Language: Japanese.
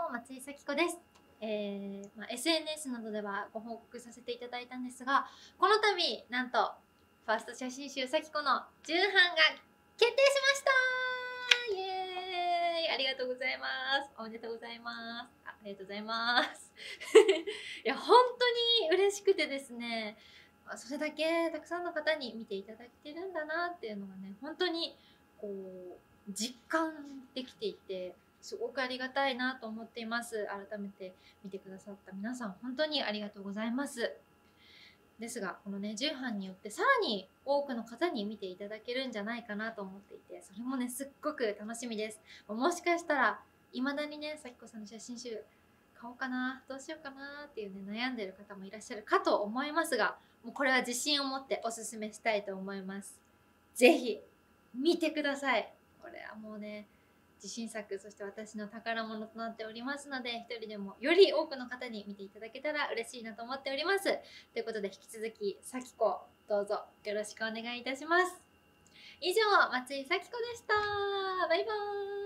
松井咲子です。SNS などではご報告させていただいたんですが、この度なんとファースト写真集咲子の重版が決定しました。イエーイ、ありがとうございます。おめでとうございます。ありがとうございますいや本当に嬉しくてですね、それだけたくさんの方に見ていただけてるんだなっていうのがね、本当にこう実感できていて、すごくありがたいなと思っています。改めて見てくださった皆さん、本当にありがとうございます。ですが、このね、重版によってさらに多くの方に見ていただけるんじゃないかなと思っていて、それもね、すっごく楽しみです。もしかしたら、未だにね、咲子さんの写真集、買おうかな、どうしようかなっていうね、悩んでる方もいらっしゃるかと思いますが、もうこれは自信を持っておすすめしたいと思います。ぜひ、見てください。これはもうね、自信作、そして私の宝物となっておりますので、一人でもより多くの方に見ていただけたら嬉しいなと思っております。ということで、引き続き咲子、どうぞよろしくお願いいたします。以上、松井咲子でした。バイバーイ。